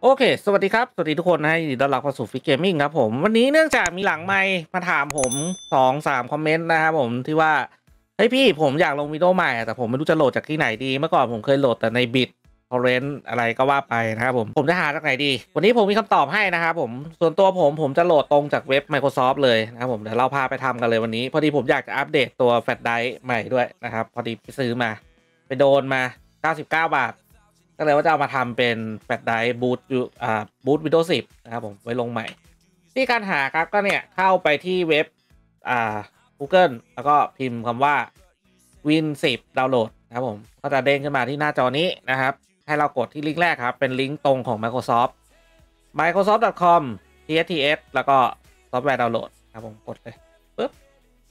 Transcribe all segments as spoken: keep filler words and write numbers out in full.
โอเคสวัสดีครับสวัสดีทุกคนนะยินดีต้อนรับเข้าสู่ฟิกเกมมิ่งครับผมวันนี้เนื่องจากมีหลังไมค์มาถามผมสองสามคอมเมนต์นะครับผมที่ว่าเฮ้ยพี่ผมอยากลงวิดีโอใหม่แต่ผมไม่รู้จะโหลดจากที่ไหนดีเมื่อก่อนผมเคยโหลดแต่ในบิตทอร์เรนต์อะไรก็ว่าไปนะครับผมผมจะหาจากไหนดีวันนี้ผมมีคำตอบให้นะครับผมส่วนตัวผมผมจะโหลดตรงจากเว็บ Microsoft เลยนะครับผมเดี๋ยวเราพาไปทำกันเลยวันนี้พอดีผมอยากจะอัปเดตตัวแฟลชไดรฟ์ใหม่ด้วยนะครับพอดีไปซื้อมาไปโดนมาเก้าสิบเก้าบาทก็เลยว่าจะเอามาทำเป็นแฟลชไดรฟ์บูตอยู่อ่าบูตวิดีโอสิบนะครับผมไว้ลงใหม่ที่การหาครับก็เนี่ยเข้าไปที่เว็บอ่า Google แล้วก็พิมพ์คำว่า วิน สิบ ดาวน์โหลดนะครับผมก็จะเด้งขึ้นมาที่หน้าจอนี้นะครับให้เรากดที่ลิงก์แรกครับเป็นลิงก์ตรงของ Microsoft microsoft ดอท คอม ที เอส ที เอส แล้วก็ซอฟต์แวร์ดาวน์โหลดครับผมกดเลยปึ๊บ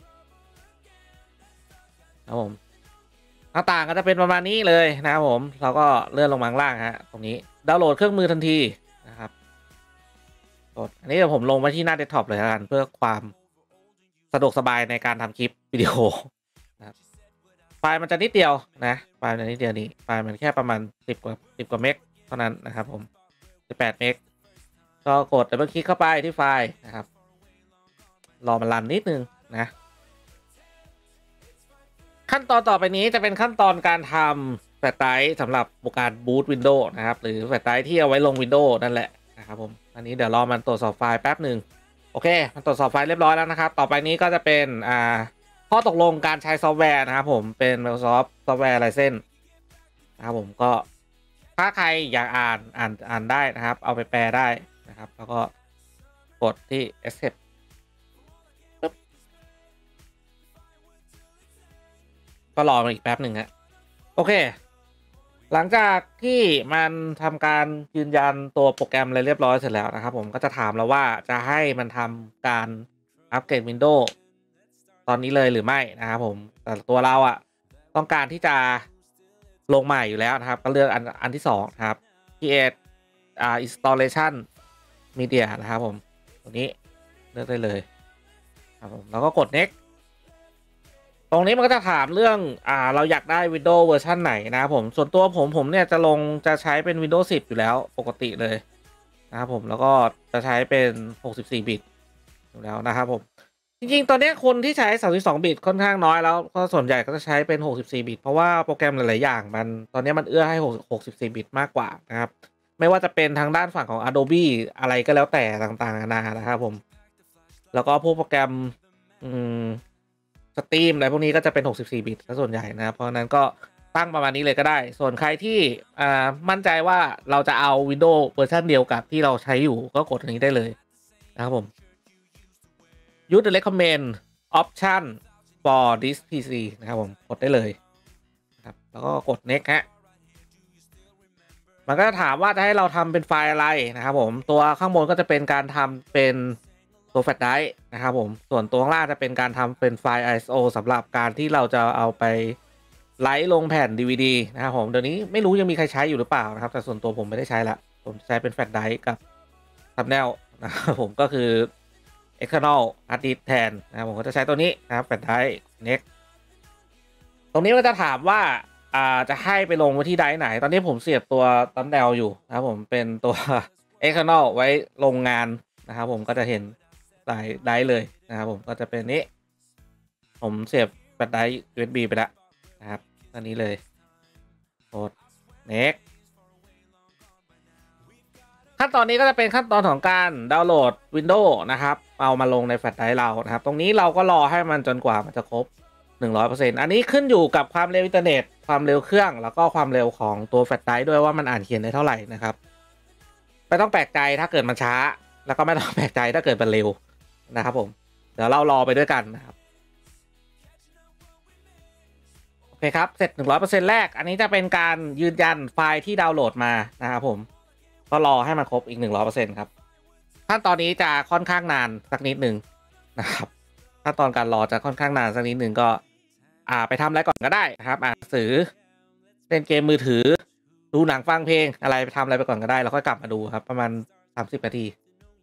ครับผมหน้าต่างก็จะเป็นประมาณนี้เลยนะครับผมเราก็เลื่อนลงมาข้างล่างฮะตรงนี้ดาวน์โหลดเครื่องมือทันทีนะครับกดอันนี้เดี๋ยวผมลงไว้ที่หน้าเดสก์ท็อปเลยกันเพื่อความสะดวกสบายในการทำคลิปวิดีโอนะครับไฟล์มันจะนิดเดียวนะไฟล์มันนิดเดียวนี้ไฟล์มันแค่ประมาณสิบกว่าสิบกว่าเมกเท่านั้นนะครับผมสิบแปดเมกก็กดดับเบิลคลิกเข้าไปที่ไฟล์นะครับรอมันรันนิดนึงนะขั้นตอนต่อไปนี้จะเป็นขั้นตอนการทำแฟลชไดรฟ์สำหรับการบูตวินโดว์นะครับหรือแฟลชไดรฟ์ที่เอาไว้ลงวินโดว์นั่นแหละนะครับผมอันนี้เดี๋ยวรอมันตรวจสอบไฟล์แป๊บหนึ่งโอเคมันตรวจสอบไฟล์เรียบร้อยแล้วนะครับต่อไปนี้ก็จะเป็นอ่าข้อตกลงการใช้ซอฟต์แวร์นะครับผมเป็น Microsoft Software License นะครับผมก็ถ้าใครอยากอ่านอ่านอ่านได้นะครับเอาไปแปลได้นะครับแล้วก็กดที่ Accept ปึ๊บก็รอมาอีกแป๊บหนึ่งฮะโอเคหลังจากที่มันทำการยืนยันตัวโปรแกรมอะไรเรียบร้อยเสร็จแล้วนะครับผมก็จะถามเราว่าจะให้มันทำการอัปเกรด Windows ตอนนี้เลยหรือไม่นะครับผมแต่ตัวเราอะต้องการที่จะลงใหม่อยู่แล้วนะครับก็เลือกอันอันที่สองนะครับ create อ่า installation media นะครับผมตัวนี้เลือกได้เลยครับผมแล้วก็กด next ตรงนี้มันก็จะถามเรื่องอ่าเราอยากได้ Windows เวอร์ชันไหนนะครับผมส่วนตัวผมผมเนี่ยจะลงจะใช้เป็น Windows สิบอยู่แล้วปกติเลยนะครับผมแล้วก็จะใช้เป็นหกสิบสี่บิตอยู่แล้วนะครับผมจริงๆตอนนี้คนที่ใช้สามสิบสองบิตค่อนข้างน้อยแล้วก็ส่วนใหญ่ก็จะใช้เป็นหกสิบสี่บิตเพราะว่าโปรแกรมหลายๆอย่างมันตอนนี้มันเอื้อให้หกสิบสี่บิตมากกว่านะครับไม่ว่าจะเป็นทางด้านฝั่งของ Adobe อะไรก็แล้วแต่ต่างๆนานานะครับผมแล้วก็พวกโปรแกรมอืมสตรีมอะไรพวกนี้ก็จะเป็นหกสิบสี่บิตซะส่วนใหญ่นะครับเพราะนั้นก็ตั้งประมาณนี้เลยก็ได้ส่วนใครที่อ่ามั่นใจว่าเราจะเอา Windows เวอร์ชันเดียวกับที่เราใช้อยู่ก็กดอันนี้ได้เลยนะครับผม use the recommend option for this พี ซี นะครับผมกดได้เลยนะครับแล้วก็กด next ฮะมันก็จะถามว่าจะให้เราทำเป็นไฟล์อะไรนะครับผมตัวข้างบนก็จะเป็นการทำเป็นตัวแฟลชไดรฟ์นะครับผมส่วนตัวข้างล่างจะเป็นการทำเป็นไฟล์ ไอ เอส โอ สำหรับการที่เราจะเอาไปไลฟ์ลงแผ่น ดี วี ดี นะครับผมเดี๋ยวนี้ไม่รู้ยังมีใครใช้อยู่หรือเปล่านะครับแต่ส่วนตัวผมไม่ได้ใช้ละผมใช้เป็นแฟลชไดรฟ์กับ thumbnail นะครับผมก็คือ external hard disk แทนนะครับผมก็จะใช้ตัวนี้นะครับแฟลชไดรฟ์ next ตรงนี้ก็จะถามว่าอ่าจะให้ไปลงไว้ที่ไดรฟ์ไหนตอนนี้ผมเสียบตัว thumbnail อยู่นะครับผมเป็นตัว external ไว้ลงงานนะครับผมก็จะเห็นสายไดรฟ์เลยนะครับผมก็จะเป็นนี้ผมเสียบแฟลชไดรฟ์ ยู เอส บี ไปแล้วนะครับอันนี้เลยกด next ขั้นตอนนี้ก็จะเป็นขั้นตอนของการดาวน์โหลด Windows นะครับเอามาลงในแฟลชไดรฟ์เรานะครับตรงนี้เราก็รอให้มันจนกว่ามันจะครบ หนึ่งร้อยเปอร์เซ็นต์ อันนี้ขึ้นอยู่กับความเร็วอินเทอร์เน็ตความเร็วเครื่องแล้วก็ความเร็วของตัวแฟลชไดรฟ์ด้วยว่ามันอ่านเขียนได้เท่าไหร่นะครับไม่ต้องแปลกใจถ้าเกิดมันช้าแล้วก็ไม่ต้องแปลกใจถ้าเกิดมันเร็วนะครับผมเดี๋ยวเรารอไปด้วยกันนะครับโอเคครับเสร็จ หนึ่งร้อยเปอร์เซ็นต์ แรกอันนี้จะเป็นการยืนยันไฟล์ที่ดาวน์โหลดมานะครับผมก็รอให้มันครบอีก หนึ่งร้อยเปอร์เซ็นต์ ครับขั้นตอนนี้จะค่อนข้างนานสักนิดหนึ่งนะครับขั้นตอนการรอจะค่อนข้างนานสักนิดหนึ่งก็อ่าไปทำอะไรก่อนก็ได้นะครับอ่านหนังสือเล่นเกมมือถือดูหนังฟังเพลงอะไรไปทำอะไรไปก่อนก็ได้แล้วค่อยกลับมาดูครับประมาณสามสิบนาที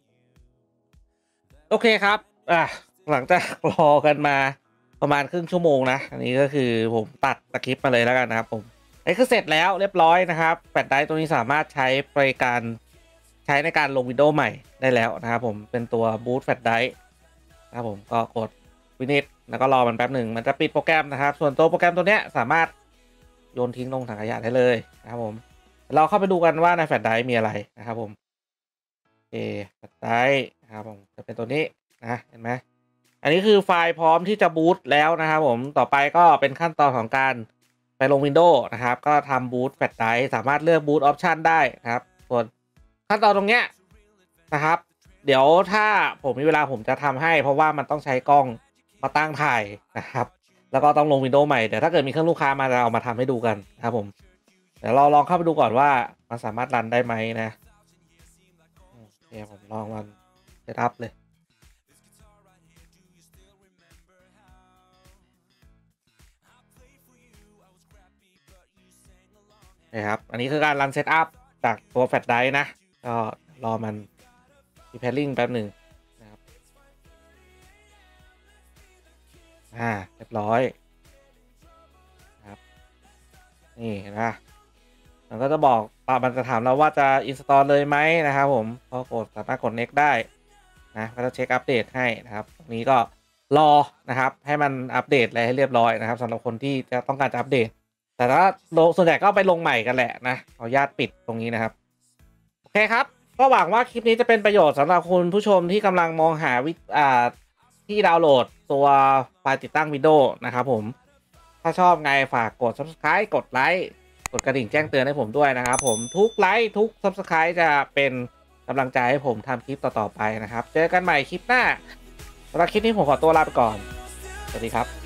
โอเคครับอ่ะหลังจากรอกันมาประมาณครึ่งชั่วโมงนะอันนี้ก็คือผมตัดสคริปต์มาเลยแล้วกันนะครับผมนี่คือเสร็จแล้วเรียบร้อยนะครับแฟลชไดรฟ์ตัวนี้สามารถใช้บริการใช้ในการลง Windows ใหม่ได้แล้วนะครับผมเป็นตัว Boot Flash Drive นะครับผมก็กดวินิจแล้วก็รอมันแป๊บหนึ่งมันจะปิดโปรแกรมนะครับส่วนตัวโปรแกรมตัวเนี้ยสามารถโยนทิ้งลงถังขยะได้เลยนะครับผมเราเข้าไปดูกันว่าในแฟลชไดรฟ์มีอะไรนะครับผมโอเคแฟลชไดรฟ์นะครับผมจะเป็นตัวนี้นะเห็นไหมอันนี้คือไฟล์พร้อมที่จะบูตแล้วนะครับผมต่อไปก็เป็นขั้นตอนของการไปลง Windows นะครับก็ทำบูตแฟลชไดรฟ์สามารถเลือกบูตออปชันได้นะครับส่วนขั้นตอนตรงเนี้ยนะครับเดี๋ยวถ้าผมมีเวลาผมจะทำให้เพราะว่ามันต้องใช้กล้องมาตั้งถ่ายนะครับแล้วก็ต้องลง Windows ใหม่เดี๋ยวถ้าเกิดมีเครื่องลูกค้ามาจะเอามาทำให้ดูกันนะครับผมเดี๋ยวเราลองเข้าไปดูก่อนว่ามันสามารถรันได้ไหมนะโอเคผมลองรันเซตอัพเลยนะครับอันนี้คือการรันเซตอัพจากตัวแฟลชไดรฟ์นะก็รอมัน preparing แป๊บหนึ่งนะครับอ่าเรียบร้อยครับนี่เห็นไหมมันก็จะบอกมันจะถามเราว่าจะ install เลยไหมนะครับผมพอกดสามารถกด next ได้นะก็จะเช็คอัปเดตให้นะครับตรงนี้ก็รอนะครับให้มันอัปเดตอะไรให้เรียบร้อยนะครับสำหรับคนที่จะต้องการจะอัปเดตแต่ถ้าส่วนใหญ่ก็ไปลงใหม่กันแหละนะขออนุญาตปิดตรงนี้นะครับโอเคครับก็หวังว่าคลิปนี้จะเป็นประโยชน์สำหรับคุณผู้ชมที่กำลังมองหาวิอ่าที่ดาวน์โหลดตัวไฟล์ติดตั้ง Windows นะครับผมถ้าชอบไงฝากกด Subscribe กดไลค์กดกระดิ่งแจ้งเตือนให้ผมด้วยนะครับผมทุกไลค์ทุก Subscribe จะเป็นกำลังใจให้ผมทำคลิปต่อๆไปนะครับเจอกันใหม่คลิปหน้าสำหรับคลิปนี้ผมขอตัวลาไปก่อนสวัสดีครับ